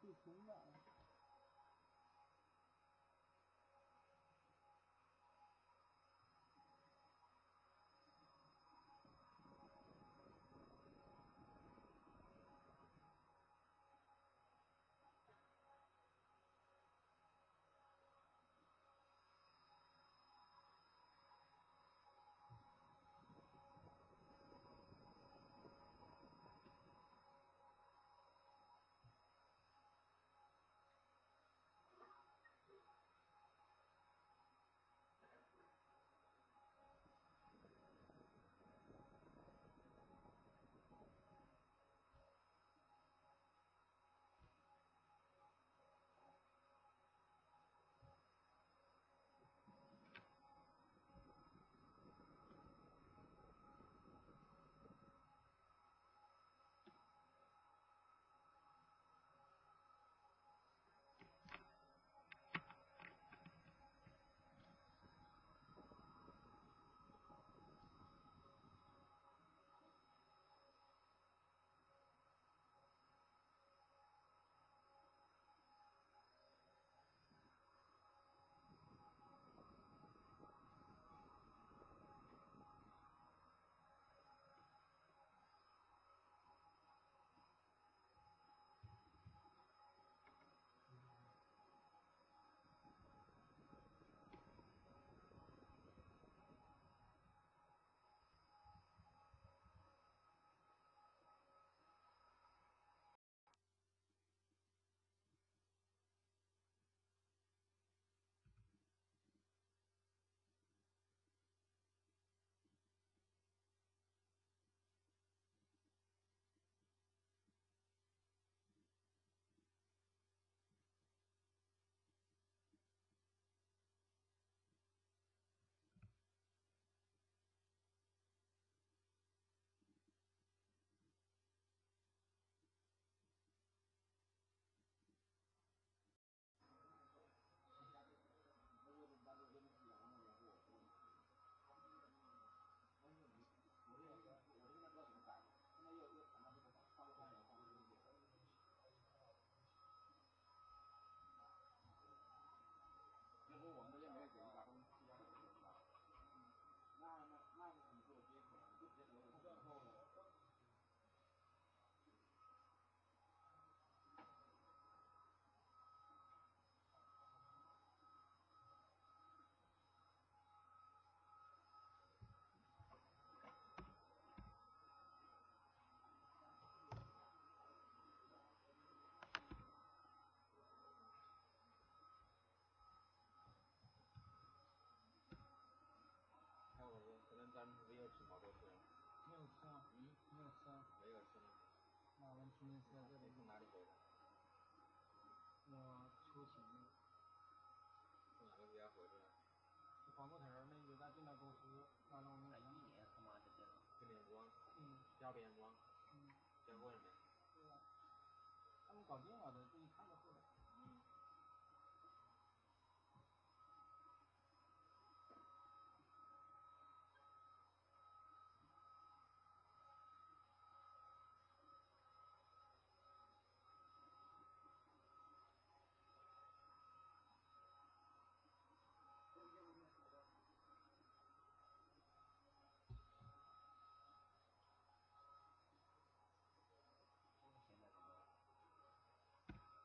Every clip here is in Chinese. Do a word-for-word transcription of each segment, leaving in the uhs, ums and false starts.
最凶的。 要说我们这边没有解决打工七幺九是吧？那那那是你做的接口，你就直接留着之后了。还有可能咱没有吃好多次。 没有吃啊？ 嗯， 没有吃啊？ 没有吃吗？ 那我们今天是在这里。 你从哪里回来？ 我出勤的。 从哪个国家回来？ 是广播台儿那个在电脑公司，拿了我们。 在一年他妈就这样。 去连庄。 嗯。 交编庄。 嗯。 交过了没？ 对啊。他们搞电脑的，自己看着会的。 嗯。 现在这个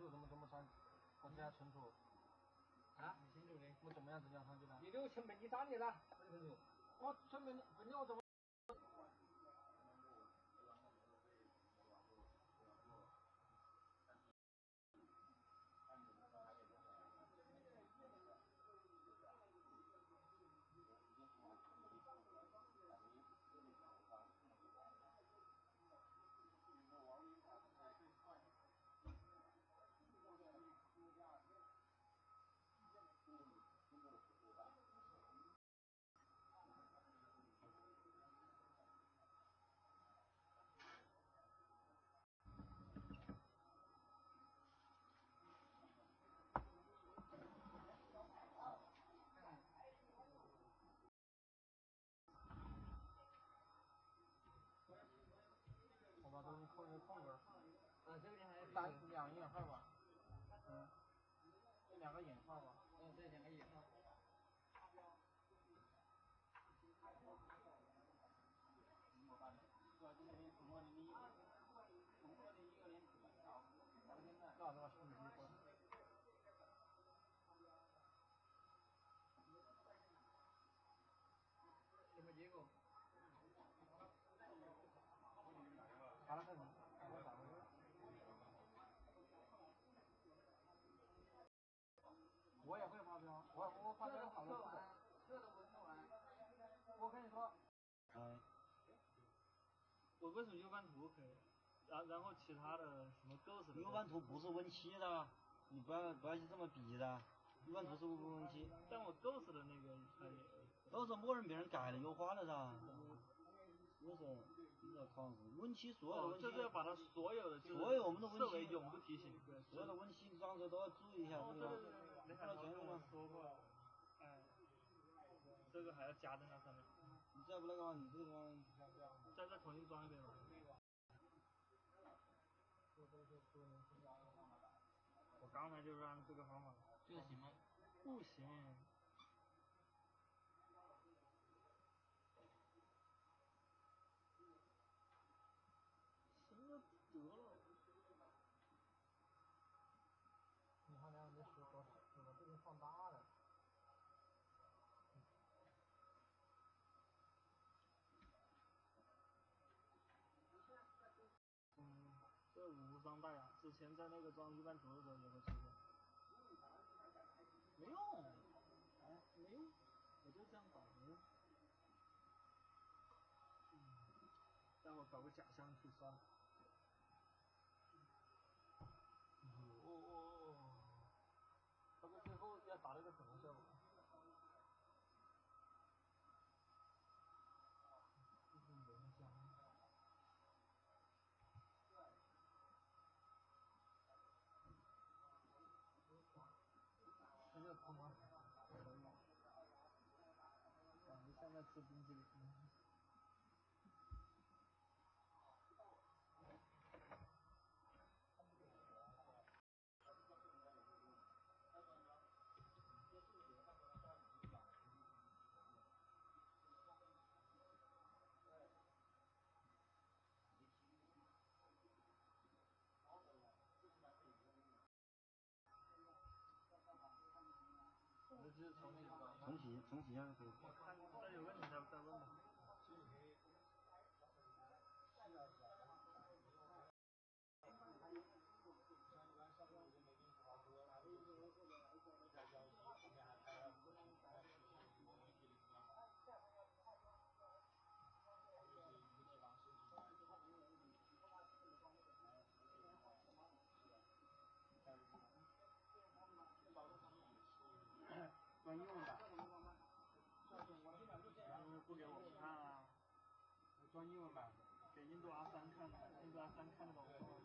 路怎么怎么上？我记得清楚。 啊？你清楚的。 我怎么样子讲上去的？ 你都成本你打你了，不清楚。 我成本本我怎么？我把东西扣一个空格。 啊，这个地方单两个引号吧。嗯。这两个引号吧。 嗯，对，两个引号。 那这个手机过来。 什么结果？ 查了看你，我咋回事？我也会发飙，我我发飙好多次。 这都不测完。 我跟你说。 哎。我为什么 U 版图可以？然然后其他的什么构式的 U 版图不是Win 七的，你不要不要去这么比的。U 版图是 Win 七。 但我构式的那个它也。 都是默认别人改了优化了噻。不是，你要考试 Win 七所有的 Win 七。 哦，就是要把它所有的所有我们的 Win 七设为永不提醒。对。 所有的 Win 七装置都要注意一下这个。 哦，对对对对，那还跟我说过。哎。这个还要加在那上面。 你再不那个话，你这个地方再再重新装一遍吧。我刚才就是按这个方法。 这个行吗？ 不行。行了得了。 你看那你手多手把这边放大了。 嗯，这无伤大雅。之前在那个装 U 版图的时候也会出现。没用，哎，没用，我就这样搞没用。嗯，待会搞个假象去算。 哦，他们最后要打了一个什么效果？就是人香。这个他妈感觉像在吃冰淇淋。 我这就是重启是吧？ 重启重启一下就可以。 我看再有问题再再问吧。 专英文版。 嗯，不给我们看啊。 专英文版。 给印度阿三看的，印度阿三看得懂吗？